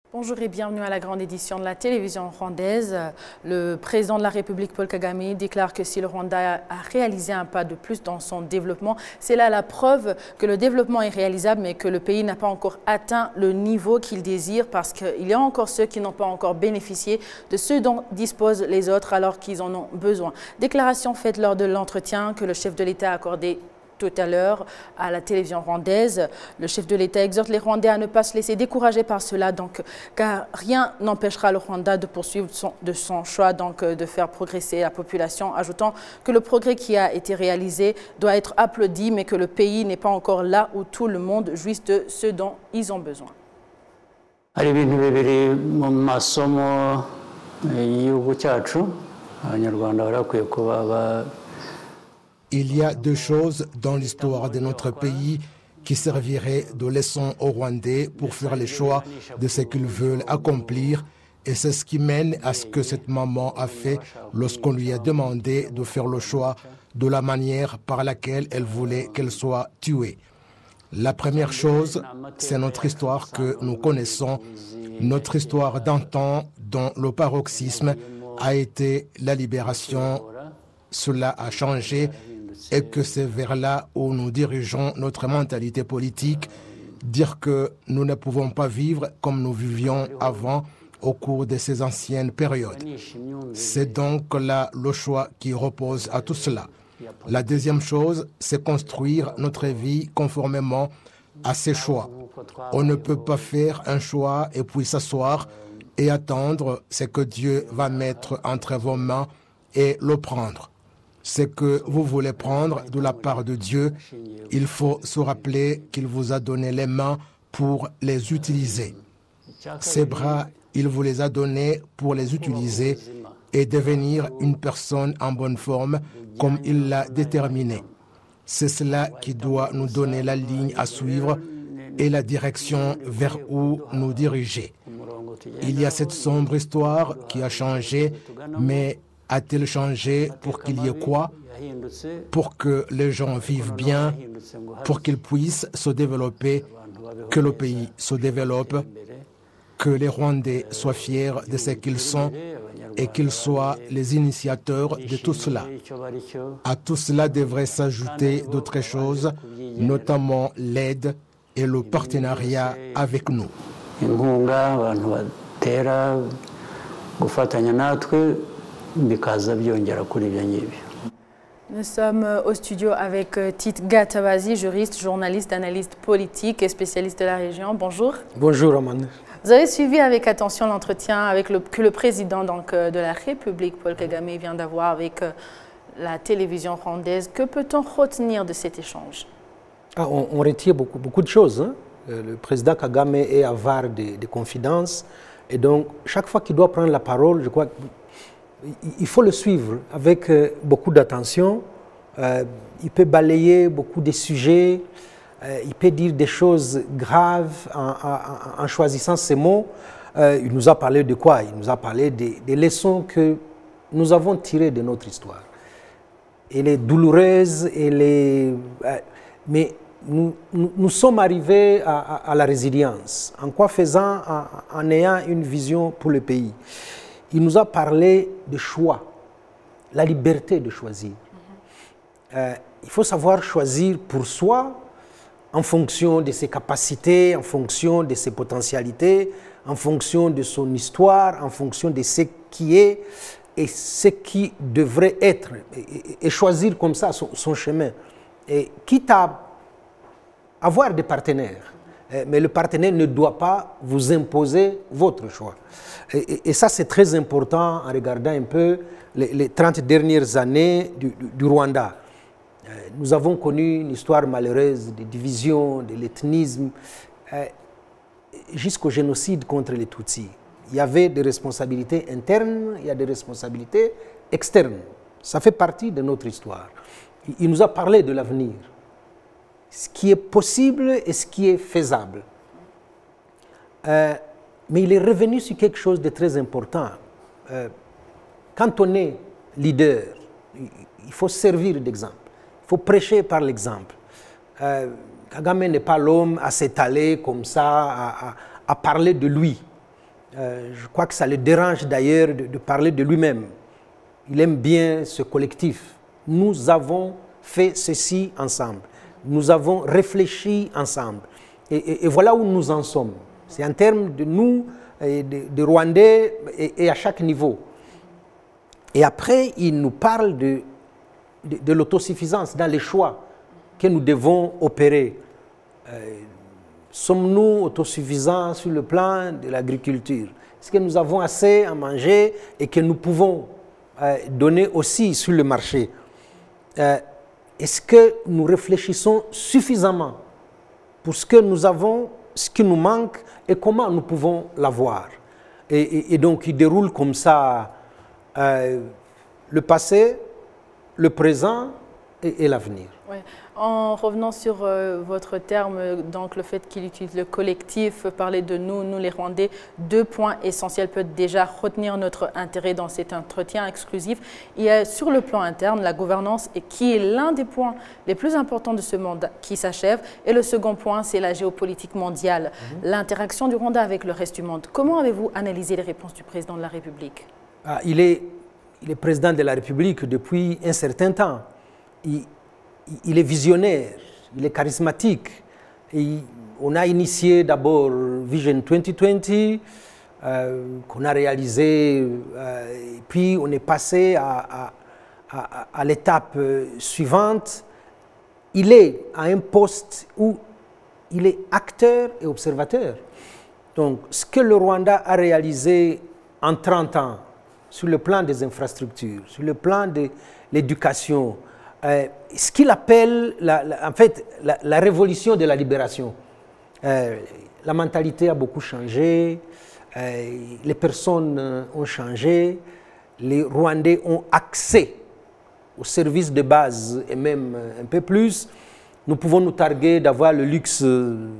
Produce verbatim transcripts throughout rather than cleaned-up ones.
Bonjour et bienvenue à la grande édition de la télévision rwandaise. Le président de la République, Paul Kagame, déclare que si le Rwanda a réalisé un pas de plus dans son développement, c'est là la preuve que le développement est réalisable, mais que le pays n'a pas encore atteint le niveau qu'il désire parce qu'il y a encore ceux qui n'ont pas encore bénéficié de ce dont disposent les autres alors qu'ils en ont besoin. Déclaration faite lors de l'entretien que le chef de l'État a accordé tout à l'heure à la télévision rwandaise. Le chef de l'État exhorte les Rwandais à ne pas se laisser décourager par cela, donc, car rien n'empêchera le Rwanda de poursuivre son, de son choix donc, de faire progresser la population, ajoutant que le progrès qui a été réalisé doit être applaudi, mais que le pays n'est pas encore là où tout le monde jouisse de ce dont ils ont besoin. Il y a deux choses dans l'histoire de notre pays qui serviraient de leçon aux Rwandais pour faire les choix de ce qu'ils veulent accomplir. Et c'est ce qui mène à ce que cette maman a fait lorsqu'on lui a demandé de faire le choix de la manière par laquelle elle voulait qu'elle soit tuée. La première chose, c'est notre histoire que nous connaissons, notre histoire d'antan dont le paroxysme a été la libération. Cela a changé et que c'est vers là où nous dirigeons notre mentalité politique, dire que nous ne pouvons pas vivre comme nous vivions avant au cours de ces anciennes périodes. C'est donc là le choix qui repose à tout cela. La deuxième chose, c'est construire notre vie conformément à ces choix. On ne peut pas faire un choix et puis s'asseoir et attendre ce que Dieu va mettre entre vos mains et le prendre. Ce que vous voulez prendre de la part de Dieu, il faut se rappeler qu'il vous a donné les mains pour les utiliser. Ses bras, il vous les a donnés pour les utiliser et devenir une personne en bonne forme comme il l'a déterminé. C'est cela qui doit nous donner la ligne à suivre et la direction vers où nous diriger. Il y a cette sombre histoire qui a changé, mais a-t-il changé pour qu'il y ait quoi? Pour que les gens vivent bien, pour qu'ils puissent se développer, que le pays se développe, que les Rwandais soient fiers de ce qu'ils sont et qu'ils soient les initiateurs de tout cela. À tout cela devrait s'ajouter d'autres choses, notamment l'aide et le partenariat avec nous. Nous sommes au studio avec Tite Gatabazi, juriste, journaliste, analyste politique et spécialiste de la région. Bonjour. Bonjour, Amanda. Vous avez suivi avec attention l'entretien avec le, que le président donc, de la République, Paul Kagame, vient d'avoir avec la télévision rwandaise. Que peut-on retenir de cet échange? ah, on, on retient beaucoup, beaucoup de choses. Hein. Le président Kagame est avare de, de confidences. Et donc, chaque fois qu'il doit prendre la parole, je crois qu'il faut le suivre avec beaucoup d'attention. Euh, il peut balayer beaucoup de sujets. Euh, il peut dire des choses graves en, en, en choisissant ses mots. Euh, il nous a parlé de quoi? Il nous a parlé des, des leçons que nous avons tirées de notre histoire. Elle est douloureuse, elle est, euh, mais nous, nous, nous sommes arrivés à, à, à la résilience. En quoi faisant? En, en ayant une vision pour le pays. Il nous a parlé de choix, la liberté de choisir. Mm-hmm. euh, il faut savoir choisir pour soi, en fonction de ses capacités, en fonction de ses potentialités, en fonction de son histoire, en fonction de ce qui est et ce qui devrait être, et, et choisir comme ça son, son chemin. Et quitte à avoir des partenaires, mais le partenaire ne doit pas vous imposer votre choix. Et, et, et ça, c'est très important en regardant un peu les, les trente dernières années du, du, du Rwanda. Nous avons connu une histoire malheureuse de division, de l'ethnisme, euh, jusqu'au génocide contre les Tutsis. Il y avait des responsabilités internes, il y a des responsabilités externes. Ça fait partie de notre histoire. Il nous a parlé de l'avenir, ce qui est possible et ce qui est faisable. Euh, mais il est revenu sur quelque chose de très important. Euh, quand on est leader, il faut servir d'exemple. Il faut prêcher par l'exemple. Euh, Kagame n'est pas l'homme à s'étaler comme ça, à, à, à parler de lui. Euh, je crois que ça le dérange d'ailleurs de, de parler de lui-même. Il aime bien ce collectif. Nous avons fait ceci ensemble. Nous avons réfléchi ensemble. Et, et, et voilà où nous en sommes. C'est en termes de nous, de, de Rwandais, et, et à chaque niveau. Et après, il nous parle de, de, de l'autosuffisance dans les choix que nous devons opérer. Euh, Sommes-nous autosuffisants sur le plan de l'agriculture? Est-ce que nous avons assez à manger et que nous pouvons euh, donner aussi sur le marché? euh, Est-ce que nous réfléchissons suffisamment pour ce que nous avons, ce qui nous manque et comment nous pouvons l'avoir? Et, et, et donc il déroule comme ça euh, le passé, le présent et, et l'avenir. Ouais. En revenant sur euh, votre terme, donc le fait qu'il utilise le collectif, parler de nous, nous les Rwandais, deux points essentiels peuvent déjà retenir notre intérêt dans cet entretien exclusif. Il y a sur le plan interne la gouvernance qui est l'un des points les plus importants de ce mandat qui s'achève. Et le second point, c'est la géopolitique mondiale, mmh. l'interaction du Rwanda avec le reste du monde. Comment avez-vous analysé les réponses du président de la République? ah, il, est, il est président de la République depuis un certain temps. Il, Il est visionnaire, il est charismatique. Et on a initié d'abord Vision vingt vingt, euh, qu'on a réalisé, euh, et puis on est passé à, à, à, à l'étape suivante. Il est à un poste où il est acteur et observateur. Donc, ce que le Rwanda a réalisé en trente ans, sur le plan des infrastructures, sur le plan de l'éducation, Euh, ce qu'il appelle la, la, en fait la, la révolution de la libération. Euh, la mentalité a beaucoup changé, euh, les personnes ont changé, les Rwandais ont accès aux services de base et même un peu plus. Nous pouvons nous targuer d'avoir le luxe de,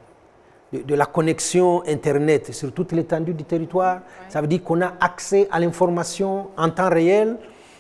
de la connexion Internet sur toute l'étendue du territoire. Ouais. Ça veut dire qu'on a accès à l'information en temps réel.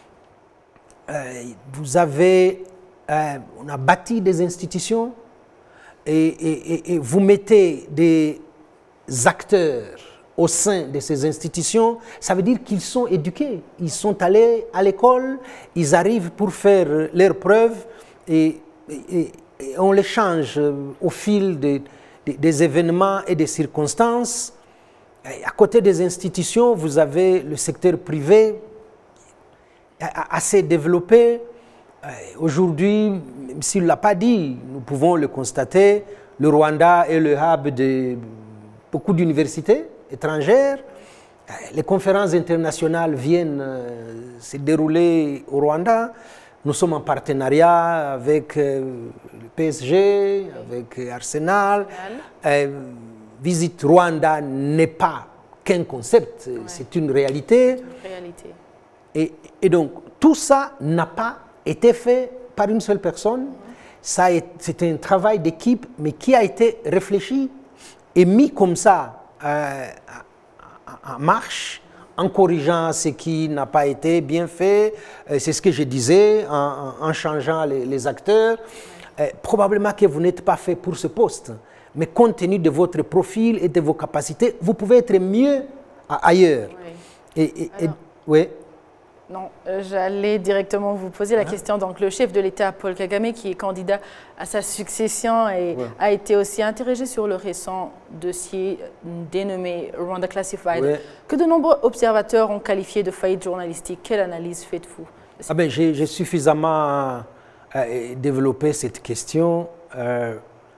Euh, vous avez, euh, on a bâti des institutions et, et, et vous mettez des acteurs au sein de ces institutions, ça veut dire qu'ils sont éduqués, ils sont allés à l'école, ils arrivent pour faire leurs preuves et, et, et on les change au fil de, de, des événements et des circonstances. Et à côté des institutions, vous avez le secteur privé, assez développé. Aujourd'hui, même s'il ne l'a pas dit, nous pouvons le constater, le Rwanda est le hub de beaucoup d'universités étrangères. Les conférences internationales viennent se dérouler au Rwanda. Nous sommes en partenariat avec le P S G, avec Arsenal. Euh, Visite Rwanda n'est pas qu'un concept, ouais. c'est une réalité. Une réalité. Et, et donc, tout ça n'a pas été fait par une seule personne. Mmh. C'est un travail d'équipe, mais qui a été réfléchi et mis comme ça euh, en marche, en corrigeant ce qui n'a pas été bien fait. Euh, C'est ce que je disais, en, en changeant les, les acteurs. Mmh. Euh, probablement que vous n'êtes pas fait pour ce poste, mais compte tenu de votre profil et de vos capacités, vous pouvez être mieux ailleurs. Oui. Et, et, et, ouais. Non, euh, j'allais directement vous poser la ah. question. Donc, le chef de l'État, Paul Kagame, qui est candidat à sa succession, et ouais. a été aussi interrogé sur le récent dossier dénommé Rwanda Classified, ouais. que de nombreux observateurs ont qualifié de faillite journalistique. Quelle analyse faites-vous? Ah ben, j'ai suffisamment euh, développé cette question. Euh,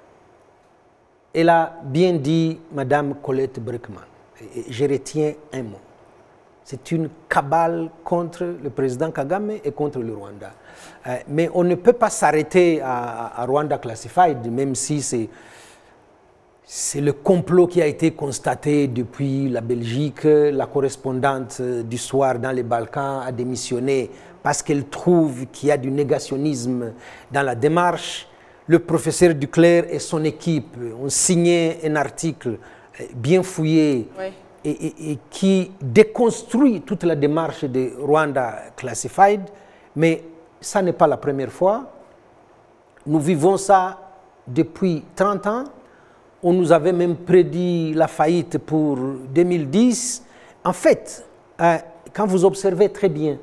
elle a bien dit, Madame Colette Brickman, et je retiens un mot. C'est une cabale contre le président Kagame et contre le Rwanda. Euh, mais on ne peut pas s'arrêter à, à Rwanda Classified, même si c'est c'est le complot qui a été constaté depuis la Belgique. La correspondante du soir dans les Balkans a démissionné parce qu'elle trouve qu'il y a du négationnisme dans la démarche. Le professeur Duclerc et son équipe ont signé un article bien fouillé. Oui. Et, et, et qui déconstruit toute la démarche de Rwanda Classified, mais ça n'est pas la première fois. Nous vivons ça depuis trente ans. On nous avait même prédit la faillite pour deux mille dix. En fait, euh, quand vous observez très bien,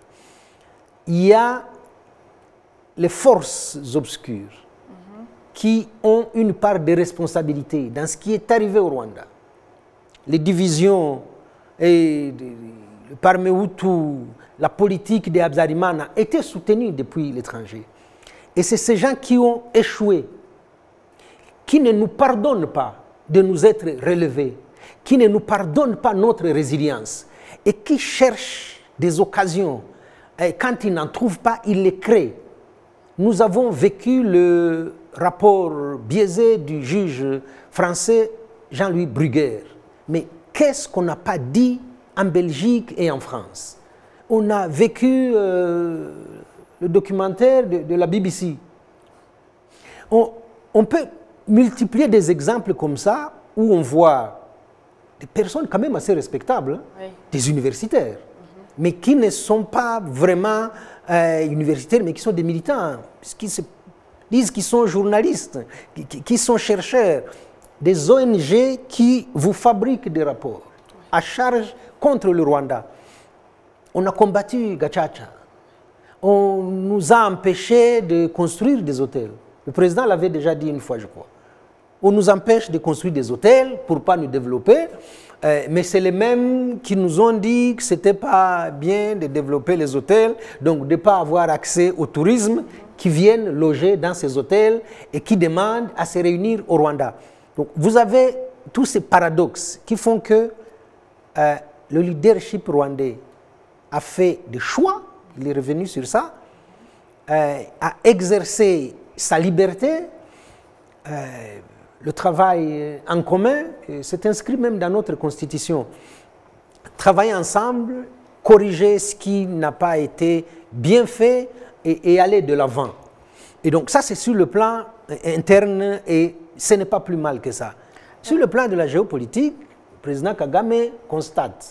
il y a les forces obscures mm-hmm. qui ont une part de responsabilité dans ce qui est arrivé au Rwanda. Les divisions et parmi Hutus, la politique de Habyarimana était soutenue depuis l'étranger. Et c'est ces gens qui ont échoué, qui ne nous pardonnent pas de nous être relevés, qui ne nous pardonnent pas notre résilience et qui cherchent des occasions. Et quand ils n'en trouvent pas, ils les créent. Nous avons vécu le rapport biaisé du juge français Jean-Louis Bruguère. Mais qu'est-ce qu'on n'a pas dit en Belgique et en France? On a vécu euh, le documentaire de, de la B B C. On, on peut multiplier des exemples comme ça où on voit des personnes quand même assez respectables, hein, oui. des universitaires, mm-hmm. mais qui ne sont pas vraiment euh, universitaires, mais qui sont des militants, qui se disent qu'ils sont journalistes, qui, qui sont chercheurs, des O N G qui vous fabriquent des rapports à charge contre le Rwanda. On a combattu Gacaca. On nous a empêchés de construire des hôtels. Le président l'avait déjà dit une fois, je crois. On nous empêche de construire des hôtels pour ne pas nous développer, euh, mais c'est les mêmes qui nous ont dit que ce n'était pas bien de développer les hôtels, donc de ne pas avoir accès au tourisme qui viennent loger dans ces hôtels et qui demandent à se réunir au Rwanda. Donc vous avez tous ces paradoxes qui font que euh, le leadership rwandais a fait des choix, il est revenu sur ça, euh, a exercé sa liberté, euh, le travail en commun, c'est inscrit même dans notre constitution. Travailler ensemble, corriger ce qui n'a pas été bien fait et, et aller de l'avant. Et donc ça c'est sur le plan interne et ce n'est pas plus mal que ça. Sur le plan de la géopolitique, le président Kagame constate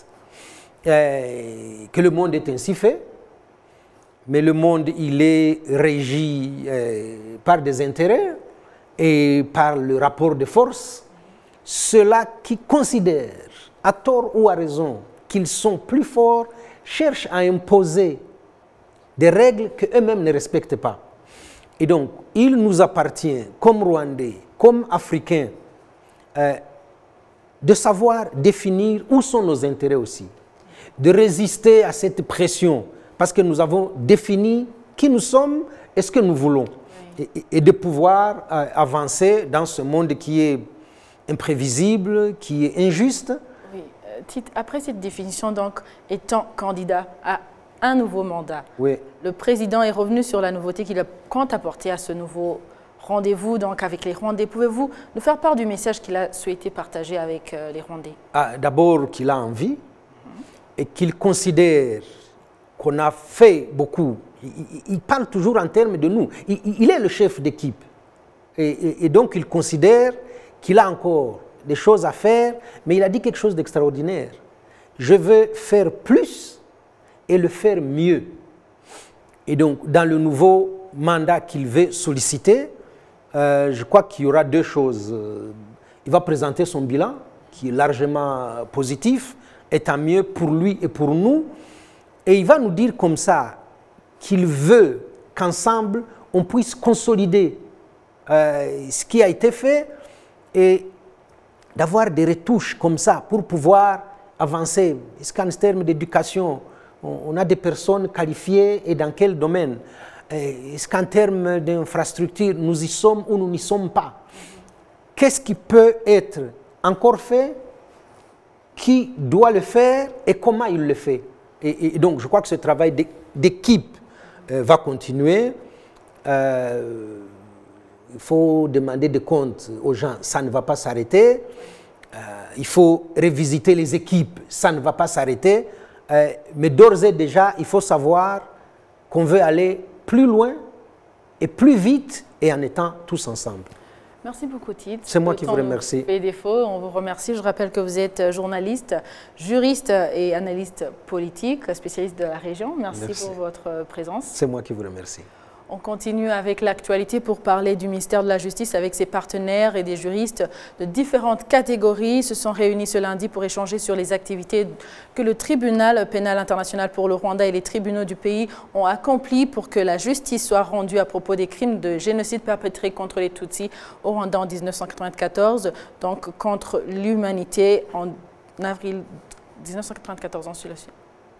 euh, que le monde est ainsi fait, mais le monde il est régi euh, par des intérêts et par le rapport de force. Ceux-là qui considèrent, à tort ou à raison, qu'ils sont plus forts, cherchent à imposer des règles qu'eux-mêmes ne respectent pas. Et donc, il nous appartient, comme Rwandais, comme Africains, euh, de savoir définir où sont nos intérêts aussi, de résister à cette pression, parce que nous avons défini qui nous sommes et ce que nous voulons, oui. et, et de pouvoir euh, avancer dans ce monde qui est imprévisible, qui est injuste. Oui. Euh, après cette définition, donc, étant candidat à un nouveau mandat, oui. le président est revenu sur la nouveauté qu'il compte apporter à ce nouveau rendez-vous donc avec les Rwandais. Pouvez-vous nous faire part du message qu'il a souhaité partager avec euh, les Rwandais? Ah, d'abord qu'il a envie mm-hmm. et qu'il considère qu'on a fait beaucoup. Il, il, il parle toujours en termes de nous. Il, il est le chef d'équipe. Et, et, et donc il considère qu'il a encore des choses à faire, mais il a dit quelque chose d'extraordinaire. Je veux faire plus et le faire mieux. Et donc dans le nouveau mandat qu'il veut solliciter, Euh, je crois qu'il y aura deux choses. Il va présenter son bilan, qui est largement positif, et tant mieux pour lui et pour nous. Et il va nous dire comme ça qu'il veut qu'ensemble, on puisse consolider euh, ce qui a été fait et d'avoir des retouches comme ça pour pouvoir avancer. Est-ce qu'en termes d'éducation, on, on a des personnes qualifiées et dans quel domaine? Est-ce qu'en termes d'infrastructure, nous y sommes ou nous n'y sommes pas? Qu'est-ce qui peut être encore fait? Qui doit le faire et comment il le fait? Et, et donc, je crois que ce travail d'équipe euh, va continuer. Euh, il faut demander des comptes aux gens, ça ne va pas s'arrêter. Euh, il faut revisiter les équipes, ça ne va pas s'arrêter. Euh, mais d'ores et déjà, il faut savoir qu'on veut aller plus loin et plus vite et en étant tous ensemble. Merci beaucoup, Tite. C'est moi qui vous remercie. Fait défaut, on vous remercie. Je rappelle que vous êtes journaliste, juriste et analyste politique, spécialiste de la région. Merci, Merci. pour votre présence. C'est moi qui vous remercie. On continue avec l'actualité pour parler du ministère de la Justice avec ses partenaires et des juristes de différentes catégories se sont réunis ce lundi pour échanger sur les activités que le tribunal pénal international pour le Rwanda et les tribunaux du pays ont accomplies pour que la justice soit rendue à propos des crimes de génocide perpétrés contre les Tutsis au Rwanda en mille neuf cent quatre-vingt-quatorze, donc contre l'humanité en avril mille neuf cent quatre-vingt-quatorze. Ensuite.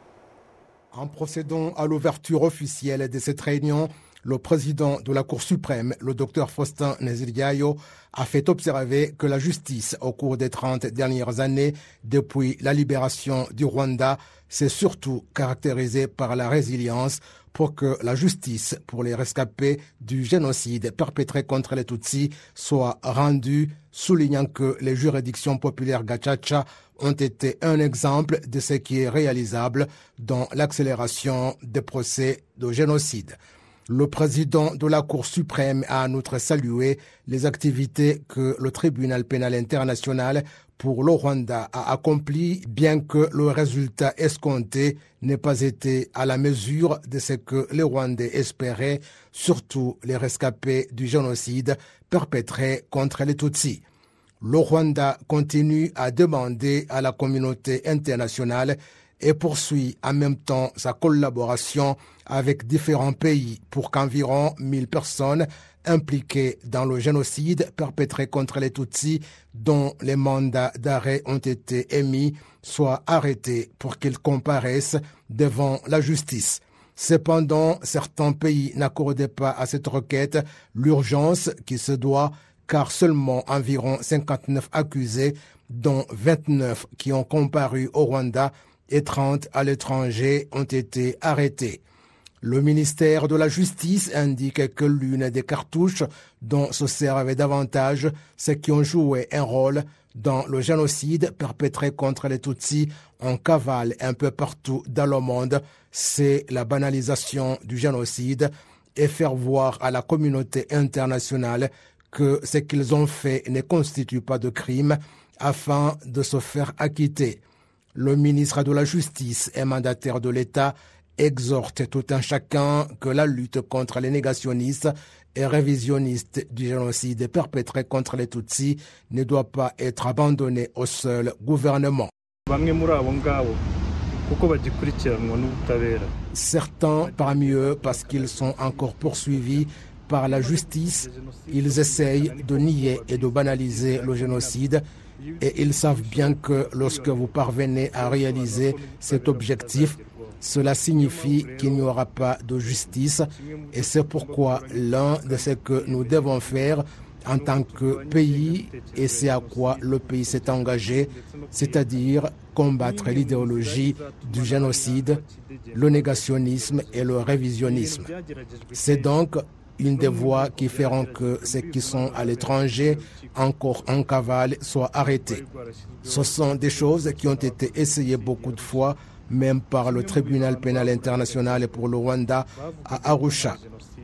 En procédant à l'ouverture officielle de cette réunion, le président de la Cour suprême, le docteur Faustin Nteziryayo, a fait observer que la justice, au cours des trente dernières années, depuis la libération du Rwanda, s'est surtout caractérisée par la résilience pour que la justice pour les rescapés du génocide perpétré contre les Tutsis soit rendue, soulignant que les juridictions populaires Gacaca ont été un exemple de ce qui est réalisable dans l'accélération des procès de génocide. Le président de la Cour suprême a en outre salué les activités que le tribunal pénal international pour le Rwanda a accomplies, bien que le résultat escompté n'ait pas été à la mesure de ce que les Rwandais espéraient, surtout les rescapés du génocide perpétré contre les Tutsis. Le Rwanda continue à demander à la communauté internationale et poursuit en même temps sa collaboration avec différents pays pour qu'environ mille personnes impliquées dans le génocide perpétré contre les Tutsis, dont les mandats d'arrêt ont été émis, soient arrêtés pour qu'ils comparaissent devant la justice. Cependant, certains pays n'accordaient pas à cette requête l'urgence qui se doit, car seulement environ cinquante-neuf accusés, dont vingt-neuf qui ont comparu au Rwanda et trente à l'étranger, ont été arrêtés. Le ministère de la Justice indique que l'une des cartouches dont se servent davantage ceux qui ont joué un rôle dans le génocide perpétré contre les Tutsis en cavale un peu partout dans le monde, c'est la banalisation du génocide et faire voir à la communauté internationale que ce qu'ils ont fait ne constitue pas de crime afin de se faire acquitter. Le ministre de la Justice et mandataire de l'État exhorte tout un chacun que la lutte contre les négationnistes et révisionnistes du génocide perpétré contre les Tutsis ne doit pas être abandonnée au seul gouvernement. Certains parmi eux, parce qu'ils sont encore poursuivis par la justice, ils essayent de nier et de banaliser le génocide. Et ils savent bien que lorsque vous parvenez à réaliser cet objectif, cela signifie qu'il n'y aura pas de justice. Et c'est pourquoi l'un de ce que nous devons faire en tant que pays, et c'est à quoi le pays s'est engagé, c'est-à-dire combattre l'idéologie du génocide, le négationnisme et le révisionnisme. C'est donc une des voies qui feront que ceux qui sont à l'étranger, encore en cavale, soient arrêtés. Ce sont des choses qui ont été essayées beaucoup de fois, même par le tribunal pénal international pour le Rwanda à Arusha.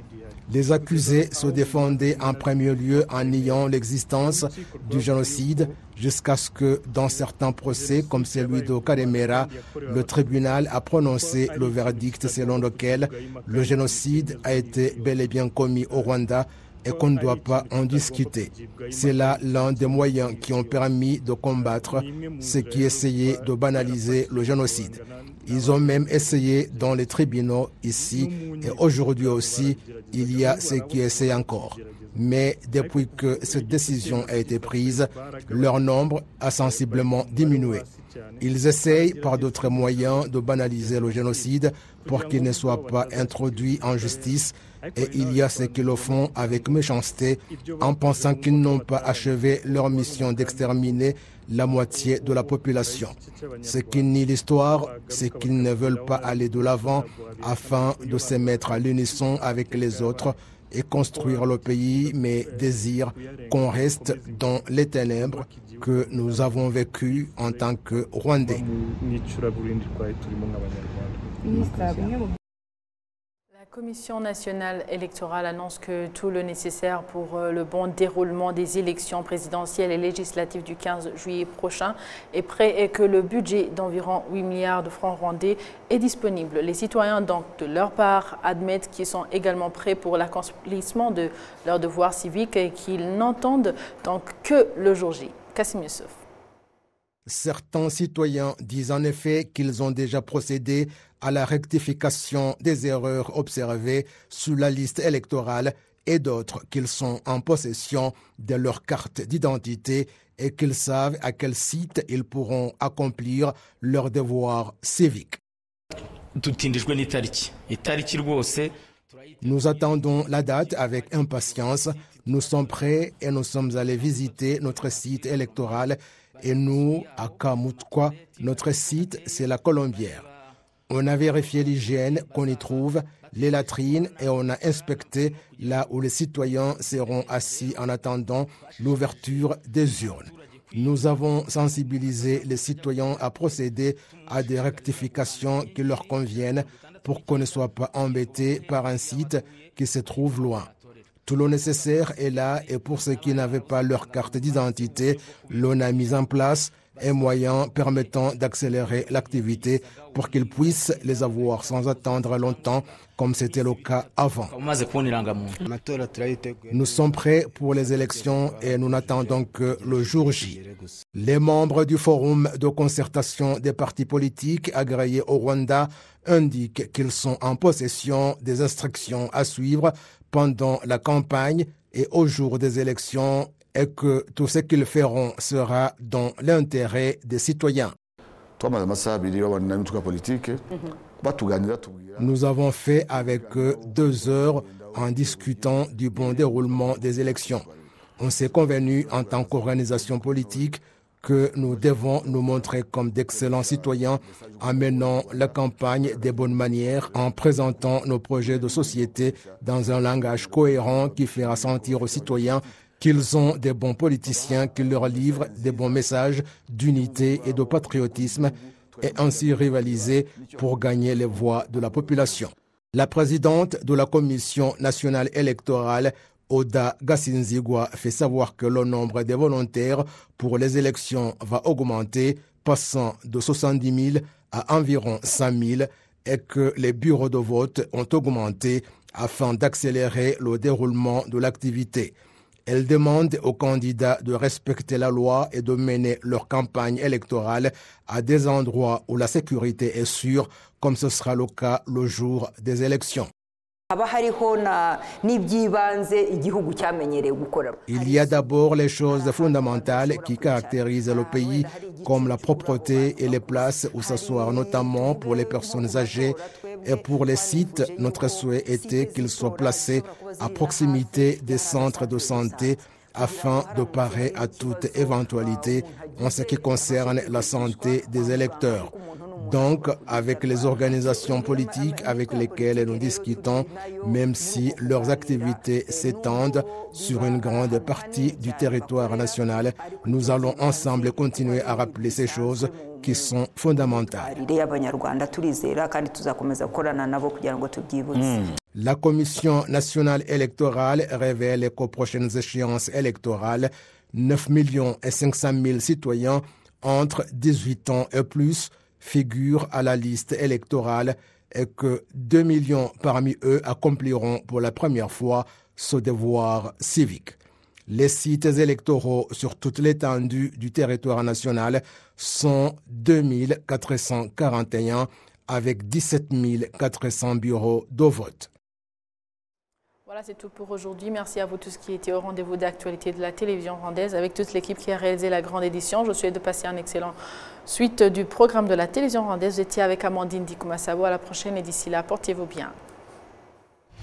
Les accusés se défendaient en premier lieu en niant l'existence du génocide jusqu'à ce que, dans certains procès, comme celui de Karemera, le tribunal a prononcé le verdict selon lequel le génocide a été bel et bien commis au Rwanda et qu'on ne doit pas en discuter. C'est là l'un des moyens qui ont permis de combattre ceux qui essayaient de banaliser le génocide. Ils ont même essayé dans les tribunaux ici et aujourd'hui aussi, il y a ceux qui essaient encore. Mais depuis que cette décision a été prise, leur nombre a sensiblement diminué. Ils essayent par d'autres moyens de banaliser le génocide pour qu'il ne soit pas introduit en justice. Et il y a ceux qui le font avec méchanceté en pensant qu'ils n'ont pas achevé leur mission d'exterminer la moitié de la population. Ce qui nie l'histoire, c'est qu'ils ne veulent pas aller de l'avant afin de se mettre à l'unisson avec les autres et construire le pays, mais désirent qu'on reste dans les ténèbres que nous avons vécues en tant que Rwandais. La La Commission nationale électorale annonce que tout le nécessaire pour le bon déroulement des élections présidentielles et législatives du quinze juillet prochain est prêt et que le budget d'environ huit milliards de francs rwandais est disponible. Les citoyens, donc, de leur part, admettent qu'ils sont également prêts pour l'accomplissement de leurs devoirs civiques et qu'ils n'entendent donc que le jour J. Kassim Youssouf. Certains citoyens disent en effet qu'ils ont déjà procédé à la rectification des erreurs observées sur la liste électorale et d'autres qu'ils sont en possession de leur carte d'identité et qu'ils savent à quel site ils pourront accomplir leurs devoirs civiques. Nous attendons la date avec impatience. Nous sommes prêts et nous sommes allés visiter notre site électoral. Et nous, à Kamutkwa, notre site, c'est la Colombière. On a vérifié l'hygiène qu'on y trouve, les latrines, et on a inspecté là où les citoyens seront assis en attendant l'ouverture des urnes. Nous avons sensibilisé les citoyens à procéder à des rectifications qui leur conviennent pour qu'on ne soit pas embêtés par un site qui se trouve loin. Tout le nécessaire est là et pour ceux qui n'avaient pas leur carte d'identité, l'on a mis en place un moyen permettant d'accélérer l'activité pour qu'ils puissent les avoir sans attendre longtemps comme c'était le cas avant. Nous sommes prêts pour les élections et nous n'attendons que le jour J. Les membres du Forum de concertation des partis politiques agréés au Rwanda indiquent qu'ils sont en possession des instructions à suivre pendant la campagne et au jour des élections et que tout ce qu'ils feront sera dans l'intérêt des citoyens. Nous avons fait avec eux deux heures en discutant du bon déroulement des élections. On s'est convenu en tant qu'organisation politique que nous devons nous montrer comme d'excellents citoyens en menant la campagne des bonnes manières, en présentant nos projets de société dans un langage cohérent qui fera sentir aux citoyens qu'ils ont des bons politiciens qui leur livrent des bons messages d'unité et de patriotisme et ainsi rivaliser pour gagner les voix de la population. La présidente de la Commission nationale électorale, Oda Gasinzigwa, fait savoir que le nombre des volontaires pour les élections va augmenter, passant de soixante-dix mille à environ cent mille, et que les bureaux de vote ont augmenté afin d'accélérer le déroulement de l'activité. Elle demande aux candidats de respecter la loi et de mener leur campagne électorale à des endroits où la sécurité est sûre, comme ce sera le cas le jour des élections. Il y a d'abord les choses fondamentales qui caractérisent le pays, comme la propreté et les places où s'asseoir, notamment pour les personnes âgées. Et pour les sites, notre souhait était qu'ils soient placés à proximité des centres de santé afin de parer à toute éventualité en ce qui concerne la santé des électeurs. Donc, avec les organisations politiques avec lesquelles nous discutons, même si leurs activités s'étendent sur une grande partie du territoire national, nous allons ensemble continuer à rappeler ces choses qui sont fondamentales. Mmh. La Commission nationale électorale révèle qu'aux prochaines échéances électorales, neuf millions cinq cent mille citoyens entre dix-huit ans et plus figurent à la liste électorale et que deux millions parmi eux accompliront pour la première fois ce devoir civique. Les sites électoraux sur toute l'étendue du territoire national sont deux mille quatre cent quarante et un avec dix-sept mille quatre cents bureaux de vote. Voilà, c'est tout pour aujourd'hui. Merci à vous tous qui étaient au rendez-vous d'actualité de la télévision rwandaise avec toute l'équipe qui a réalisé la grande édition. Je vous souhaite de passer un excellent suite du programme de la télévision rwandaise. Vous étiez avec Amandine Dikumasabo. À la prochaine et d'ici là, portez-vous bien.